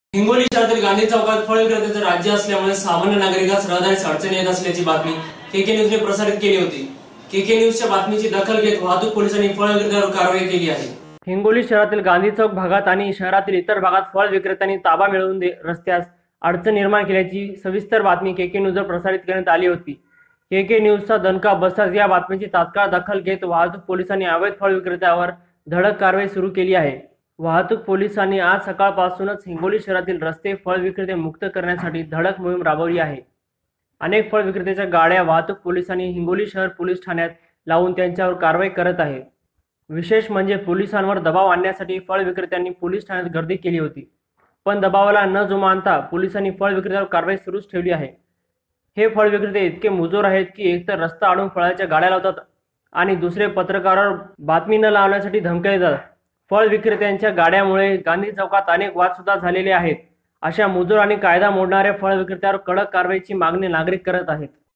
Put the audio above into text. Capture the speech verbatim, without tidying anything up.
हिंगोली शहरातील गांधी चौकात फळ विक्रेत्याचे राज्य असल्यामुळे सामान्य नागरिकास रहदारीस अडचणी येत असल्याची बातमी केके न्यूजने प्रसारित केली होती। केके न्यूजच्या बातमीची दखल घेत वाहतूक पोलिसांनी फळ विक्रेत्यावर कारवाई केली आहे। हिंगोली शहरातील गांधी चौक भागात आणि शहरातील इतर भागात फळ विक्रेत्यांनी ताबा मिळवून रस्त्यास अडचण निर्माण केल्याची सविस्तर बातमी केके न्यूजवर प्रसारित करण्यात आली होती। केके न्यूजचा दणका बसताच या बातमीची तात्काळ दखल घेत वाहतूक पोलिसांनी अवैध फळ विक्रेत्यावर धडक कारवाई सुरू केली आहे। वाहतूक पोलिसांनी आज सकाळपासूनच हिंगोली शहरातील रस्ते फळ विक्रेते मुक्त करण्यासाठी धडक मोहीम राबवली आहे। अनेक फळ विक्रेत्याच्या गाड्या वाहतूक पोलिसांनी हिंगोली शहर पोलीस ठाण्यात लावून त्यांच्यावर कारवाई करत आहे। विशेष म्हणजे पोलिसांवर दबाव आणण्यासाठी फळ विक्रेत्यांनी पोलीस ठाण्यात गर्दी केली होती, पण दबावाला न जुमानता पोलिसांनी फळ विक्रेत्यावर कारवाई सुरूच ठेवली आहे। हे फळ विक्रेते इतके मुजोर आहेत की एकतर रस्ता अडवून फळाच्या गाड्या लावतात आणि दुसरे पत्रकारावर बातमी न लावण्यासाठी धमक्या देतात। फळ विक्रेत्यांच्या गाड्यामुळे गांधी चौकात अनेक वाद सुद्धा झालेले आहेत। अशा मुजोर आणि कायदा मोडणाऱ्या फळ विक्रेत्यावर कडक कारवाईची मागणी नागरिक करत आहेत।